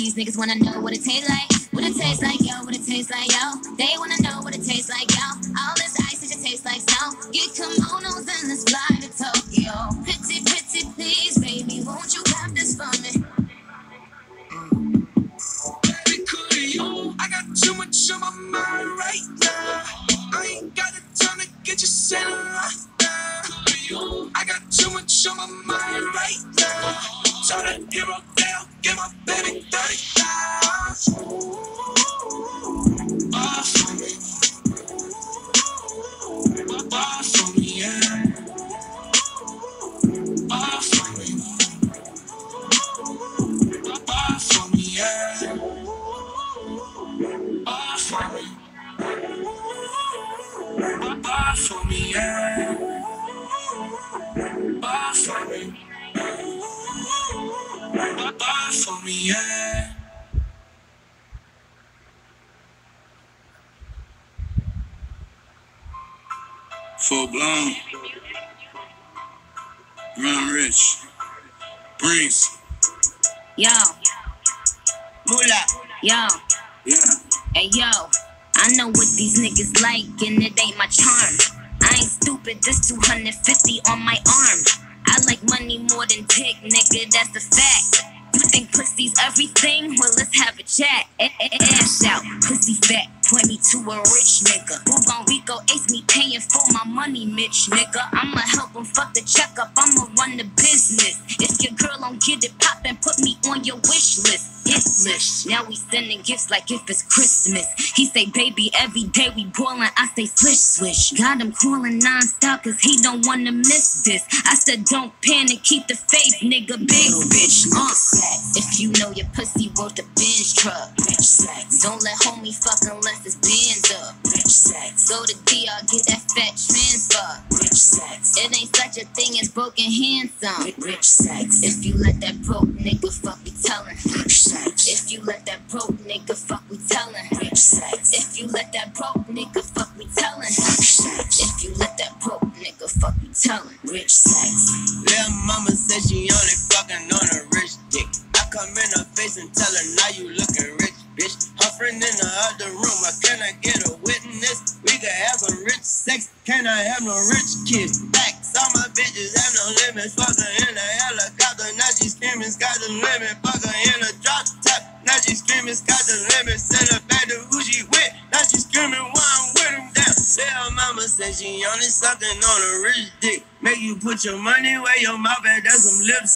these niggas wanna know what it tastes like. What it tastes like, yo, what it tastes like, yo. They wanna know what it tastes like, yo. All this ice, it just tastes like snow. Get kimonos and let's fly to Tokyo. Pretty, pretty, please, baby, won't you have this for me? Baby, cool you. I got too much on my mind right now. I ain't got the time to get you set right now. Cool you. I got too much on my mind right now. Turn that hero down, get my baby 30,000. Bar for me. Bar for me, yeah. Bar for me. Bar for me, yeah. Bar for me. Bar for me, yeah. Bar for me. Bar for me, yeah. Full blown. Run rich. Breeze. Yo. Moolah. Yo. Yeah. Hey, yo. I know what these niggas like, and it ain't my charm. I ain't stupid, this 250 on my arm. I like money more than dick, nigga, that's a fact. You think pussy's everything? Well, let's have a chat. Ass out, pussy fat, point me to a rich nigga. Who gon' Rico ace me paying for my money, Mitch, nigga? I'ma help him fuck the checkup, I'ma run the business. If your girl don't get it poppin', put me on your wish list. Hit list. Now we sending gifts like if it's Christmas. He say, baby, every day we ballin', I say swish, swish. Got him calling non-stop cause he don't wanna miss this. I said don't panic, keep the faith, nigga, big bitch. If you know your pussy worth a Benz truck, rich sex. Don't let homie fuck unless it's Benz up, rich sex. Go to DR, get that fat transfer, rich sex. It ain't such a thing as broken handsome, rich sex. If you let that broke nigga fuck, we tellin', rich sex. If you let that broke nigga fuck, we tellin', rich sex. If you let that broke nigga fuck, we tellin', rich sex. If you let that broke nigga fuck, we tellin', rich sex. Little mama said she only fucking on a rich dick. I come in her face and tell her, now you looking rich, bitch. Her friend in the other room, can I get a witness? We can have some rich sex, can I have no rich kids? Facts, all my bitches have no limits. Fuck her in a helicopter, now she screaming, sky's the limit. Fuck her in a drop top, now she screaming, sky's the limit. Send her back to who she with, now she screaming, why I'm with him down. Little mama said she only sucking on a rich dick. Make you put your money where your mouth at, that's some lips.